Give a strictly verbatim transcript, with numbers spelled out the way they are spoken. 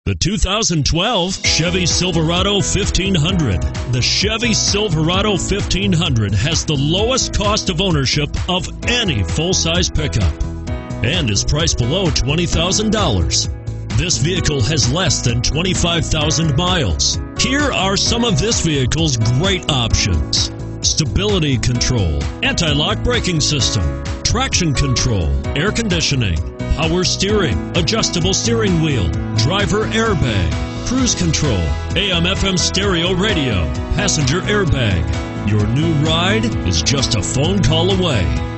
The two thousand twelve Chevy Silverado fifteen hundred. The Chevy Silverado fifteen hundred has the lowest cost of ownership of any full-size pickup and is priced below twenty thousand dollars. This vehicle has less than twenty-five thousand miles. Here are some of this vehicle's great options: stability control, anti-lock braking system, traction control, air conditioning, power steering, adjustable steering wheel, driver airbag, cruise control, A M F M stereo radio, passenger airbag. Your new ride is just a phone call away.